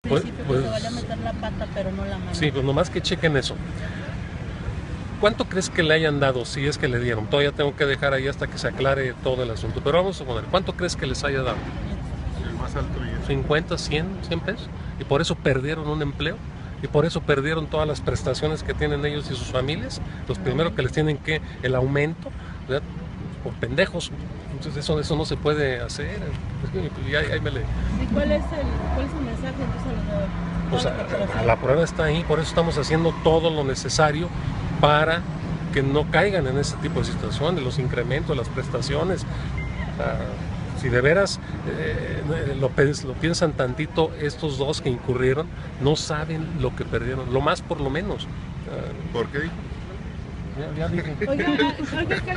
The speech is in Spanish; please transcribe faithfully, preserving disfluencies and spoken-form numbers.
principio pues, que se vaya a meter la pata, pero no la mano. Sí, pues nomás que chequen eso. ¿Cuánto crees que le hayan dado, si es que le dieron? Todavía tengo que dejar ahí hasta que se aclare todo el asunto, pero vamos a poner, ¿cuánto crees que les haya dado? El más alto. cincuenta, cien, cien pesos, y por eso perdieron un empleo, y por eso perdieron todas las prestaciones que tienen ellos y sus familias. Los primeros que les tienen que, el aumento, ¿verdad? Por pendejos. Entonces eso, eso no se puede hacer. Y ahí, ahí me le... ¿Y cuál es el, cuál es el mensaje entonces a los de... Pues a, a la prueba está ahí, por eso estamos haciendo todo lo necesario para que no caigan en ese tipo de situaciones, los incrementos, las prestaciones. Uh, si de veras eh, lo, lo piensan tantito, estos dos que incurrieron no saben lo que perdieron, lo más por lo menos. Uh, ¿Por qué? Ya, ya dije. Oiga, oiga,